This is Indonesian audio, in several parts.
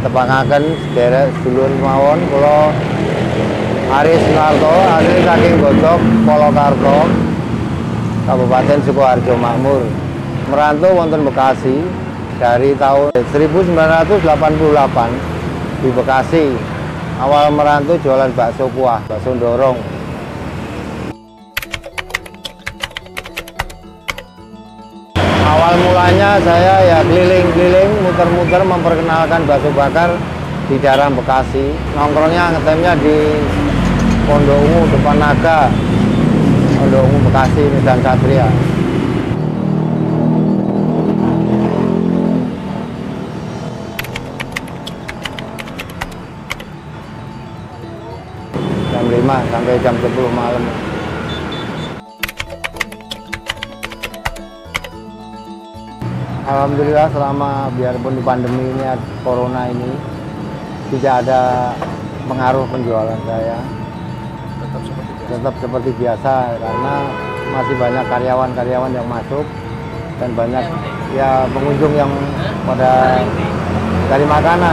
tepangaken sederek sedulur mawon kula Aris Sunarto asli saking Godhog Polokarto Kabupaten Sukoharjo Makmur. Merantau wonten Bekasi dari tahun 1988 di Bekasi. Awal merantau jualan bakso kuah, bakso dorong. Awal mulanya saya ya keliling-keliling, muter-muter memperkenalkan bakso bakar di daerah Bekasi. Nongkrongnya ngetemnya di Pondok Ungu depan Naga, Pondok Ungu Bekasi, Medan Satria. Jam 5 sampai jam 10 malam. Alhamdulillah selama biarpun di pandemi ini corona ini tidak ada pengaruh penjualan saya. Tetap seperti biasa karena masih banyak karyawan-karyawan yang masuk dan banyak ya pengunjung yang pada cari makanan.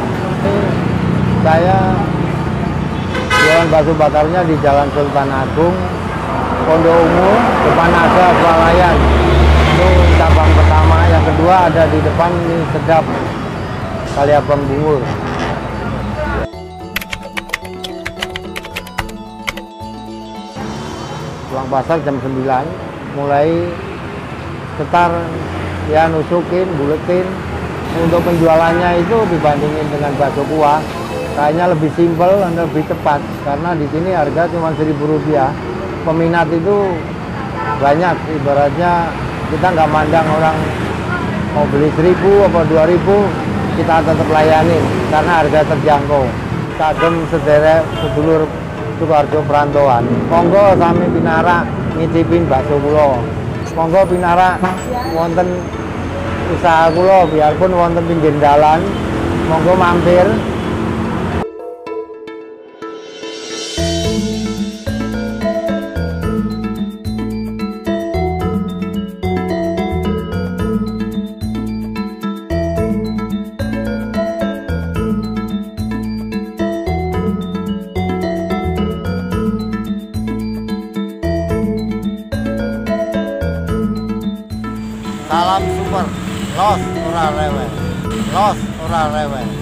Saya jualan bakso bakarnya di Jalan Sultan Agung, Pondok Ungu, depan Naga, Swalayan. Itu cabang pertama. Yang kedua ada di depan Mie Sedap Kaliabang Bungur. Pulang pasar jam 9, mulai setar ya nusukin, buletin. Untuk penjualannya itu dibandingin dengan bakso kuah, kayaknya lebih simpel dan lebih cepat karena di sini harga cuma Rp1.000. Peminat itu banyak, ibaratnya kita nggak mandang orang mau beli 1.000 atau 2.000, kita tetap layanin karena harga terjangkau. Kagem sederek sedulur Sukoharjo perantauan, monggo sami pinara ngicipin bakso kula. Monggo pinara wonten usaha kula biarpun wonten pinggir dalan, monggo mampir. Salam super, los ora rewel, los ora rewel.